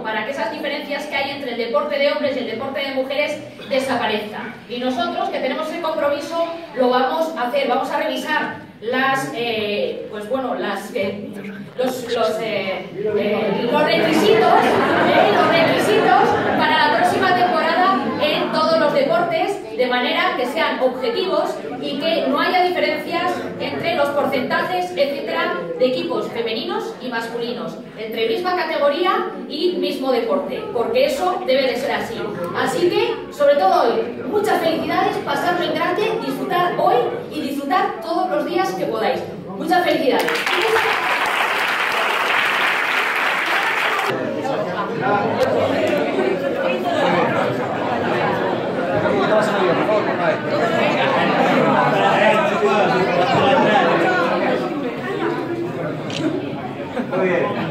para que esas diferencias que hay entre el deporte de hombres y el deporte de mujeres desaparezcan. Y nosotros, que tenemos ese compromiso, lo vamos a hacer, vamos a revisar los requisitos para la próxima temporada en todos los deportes, de manera que sean objetivos y que no haya diferencias entre los porcentajes, etcétera, de equipos femeninos y masculinos, entre misma categoría y mismo deporte, porque eso debe de ser así. Así que, sobre todo hoy, muchas felicidades, pasadlo en grande, disfrutar hoy y disfrutar todos los días que podáis. Muchas felicidades. Muy bien.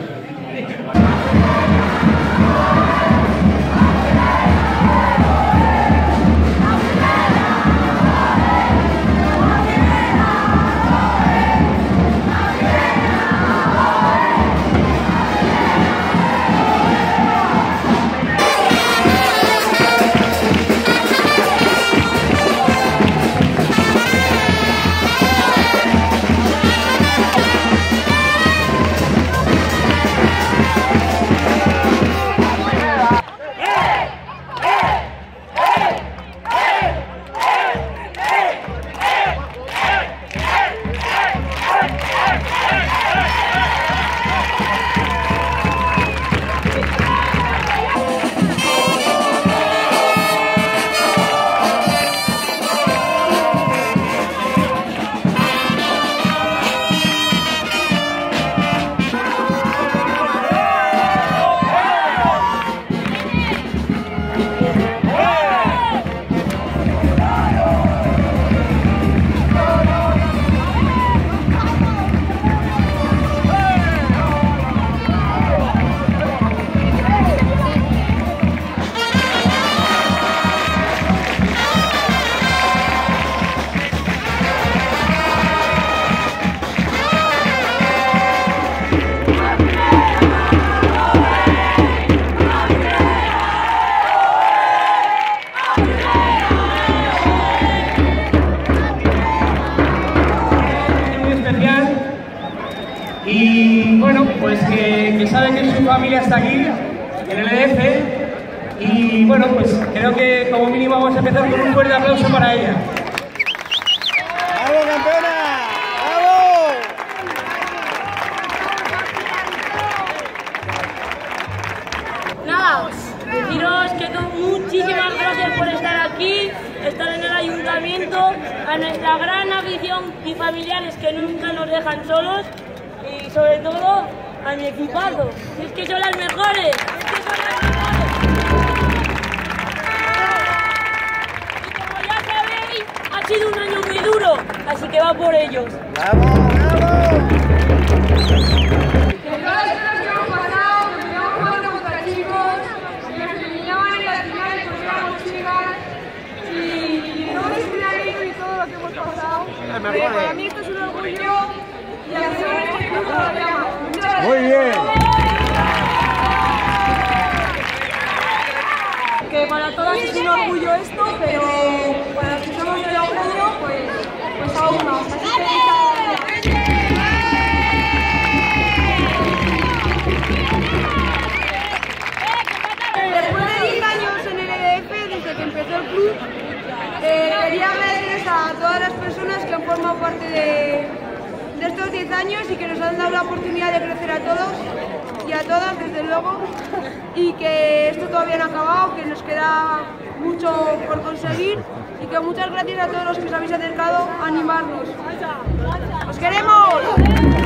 Y bueno, pues que sabe que su familia está aquí, en el EDF, y bueno, pues creo que como mínimo vamos a empezar con un fuerte aplauso para ella. ¡Bravo, campeona! ¡Bravo! Nada, deciros que muchísimas gracias por estar aquí, estar en el ayuntamiento, a nuestra gran afición y familiares que nunca nos dejan solos, y sobre todo a mi equipazo, es que son las mejores, Y como ya sabéis, ha sido un año muy duro, así que va por ellos. ¡Bravo, bravo! Pero para mí esto es un orgullo y hacer este club todavía más. Muchas gracias. Muy bien. Que para todas es un orgullo esto, pero para los que somos de Logroño, pues aún más. Así que muchas gracias. Después de 10 años en el EDF, desde que empezó el club, quería agradecerles a todas las personas que han formado parte de estos 10 años y que nos han dado la oportunidad de crecer a todos y a todas, desde luego, y que esto todavía no ha acabado, que nos queda mucho por conseguir y que muchas gracias a todos los que os habéis acercado a animarnos. ¡Os queremos!